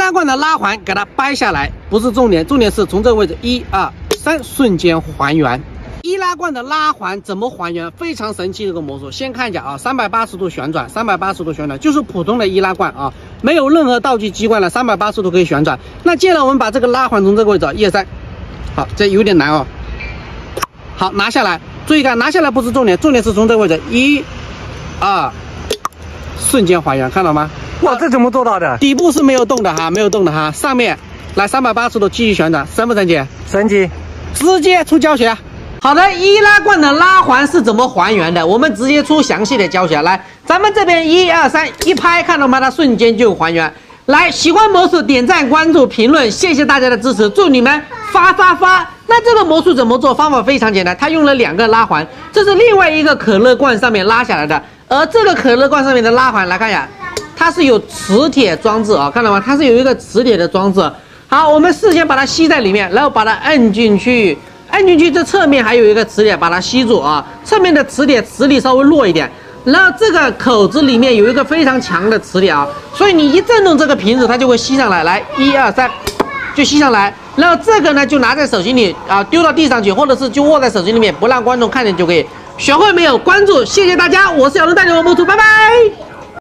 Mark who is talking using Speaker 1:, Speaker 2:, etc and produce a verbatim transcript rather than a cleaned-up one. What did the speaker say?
Speaker 1: 拉罐的拉环给它掰下来，不是重点，重点是从这个位置一二三瞬间还原。易拉罐的拉环怎么还原？非常神奇的一个魔术。先看一下啊，三百八十度旋转，三百八十度旋转就是普通的易拉罐啊，没有任何道具机关了，三百八十度可以旋转。那接下来我们把这个拉环从这个位置一二三，好，这有点难哦。好，拿下来，注意看，拿下来不是重点，重点是从这个位置一二瞬间还原，看到吗？
Speaker 2: 哇，这怎么做到的？
Speaker 1: 底部是没有动的哈，没有动的哈，上面来三百八十度继续旋转，神不神奇？
Speaker 2: 神奇！
Speaker 1: 直接出教学。好的，易拉罐的拉环是怎么还原的？我们直接出详细的教学。来，咱们这边一二三一拍，看到吗？它瞬间就还原。来，喜欢魔术点赞、关注、评论，谢谢大家的支持，祝你们发发发！那这个魔术怎么做？方法非常简单，它用了两个拉环，这是另外一个可乐罐上面拉下来的，而这个可乐罐上面的拉环，来看一下，它是有磁铁装置啊，看到吗？它是有一个磁铁的装置。好，我们事先把它吸在里面，然后把它摁进去。按进去，这侧面还有一个磁铁把它吸住啊，侧面的磁铁磁力稍微弱一点，然后这个口子里面有一个非常强的磁铁啊，所以你一震动这个瓶子，它就会吸上来，来一二三，就吸上来，然后这个呢就拿在手心里啊，丢到地上去，或者是就握在手心里面，不让观众看见就可以。学会没有？关注，谢谢大家，我是小龙带你玩魔术，拜拜。